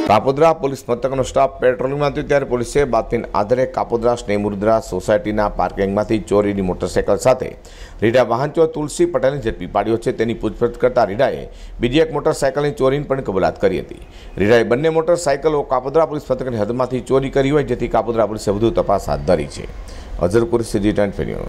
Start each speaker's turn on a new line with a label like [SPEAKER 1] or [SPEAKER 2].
[SPEAKER 1] Kapodra police મથકનો staff પેટ્રોલિંગમાં હતો ત્યારે પોલીસે બાતમીના આધારે કાપોદ્રા સ્નેહમુદ્રા સોસાયટીના પાર્કિંગમાંથી ચોરીની મોટરસાઇકલ સાથે રીડા વાહનચોર તુલસી પટેલને ઝડપી પાડ્યો છે। તેની પૂછપરછ કરતા રીડાએ બીજી એક મોટરસાઇકલની ચોરીની પણ કબૂલાત કરી હતી। રીડાએ બંને મોટરસાઇકલો કાપોદ્રા પોલીસ મથકની હદમાંથી ચોરી કરી હોય, જેથી કાપોદ્રા પોલીસે વધુ તપાસ હાથ ધરી છે। Azhar Qureshi, G20 news.